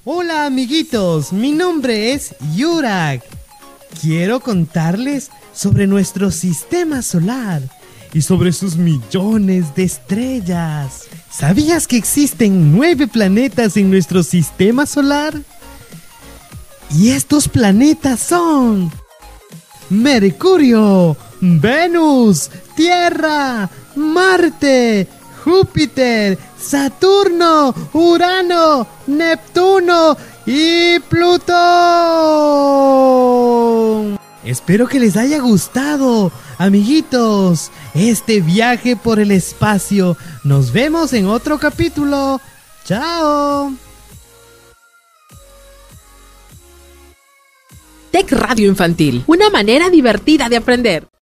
Hola amiguitos, mi nombre es Yurak. Quiero contarles sobre nuestro sistema solar y sobre sus millones de estrellas. ¿Sabías que existen 9 planetas en nuestro sistema solar? Y estos planetas son Mercurio, Venus, Tierra, Marte, Júpiter, Saturno, Urano, Neptuno y Plutón. Espero que les haya gustado, amiguitos, este viaje por el espacio. Nos vemos en otro capítulo. ¡Chao! Tech Radio Infantil, una manera divertida de aprender.